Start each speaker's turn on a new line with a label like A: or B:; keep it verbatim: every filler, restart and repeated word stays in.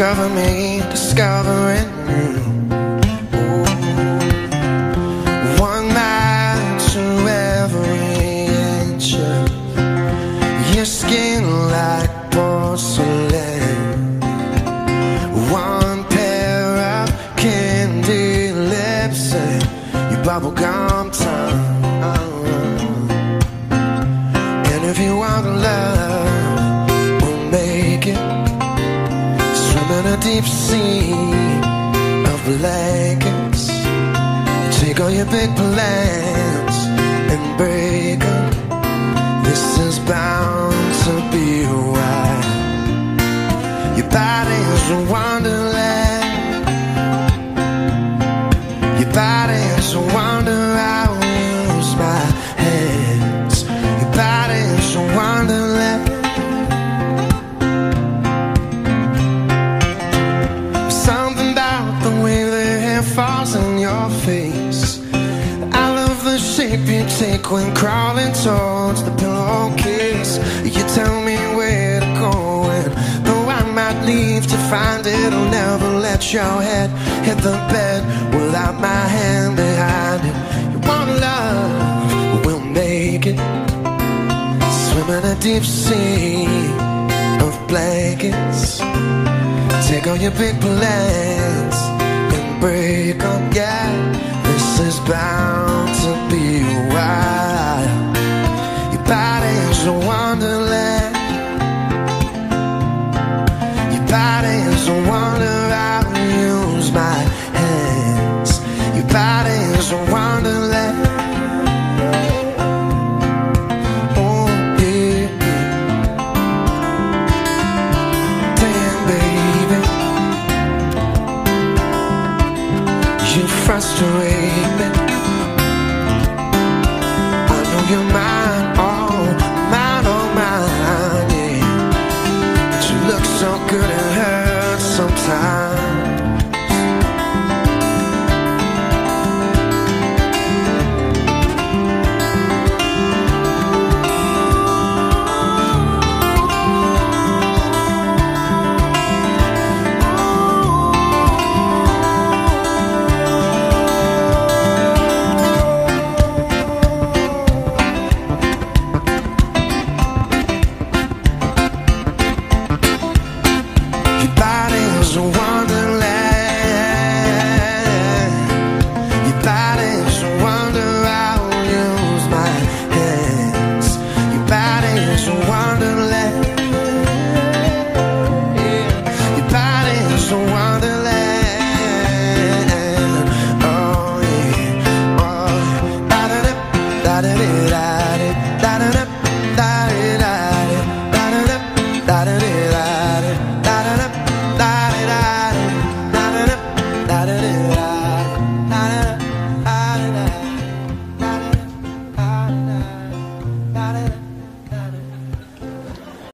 A: discover me, discovering you. Ooh. One night to every inch of your skin like porcelain. One pair of candy lips and your bubblegum tongue. And if you want love, we'll make it. Swim in a deep sea of blankets. Take all your big plans and break them. This is bound to be a while. Your body is a wonderland. Your body is a wonder. I'll use my hands. Your body is a wonderland. Something about the way the hair falls in your face. I love the shape you take when crawling towards the pillowcase. You tell me where to go, and though I might leave to find it, I'll never let your head hit the bed without my hand behind it. You want love, we'll make it. Swim in a deep sea of blankets. Take all your big plans and break them, yeah. This is bound to be a while. Your body is a wonderland. Your body is a wonder. I'll use my hands. Your body is a wonderland. Oh yeah, damn baby, you frustrate me. I know you're mine, oh mine, oh mine, yeah. But you look so good it hurts sometimes. Your body is a wonderland. Your body is a wonder. I'll use my hands. Your body is a wonderland. Yeah. Your body is a wonderland. Oh yeah. Oh, da da da da da da da da da da da da da da da. Da da da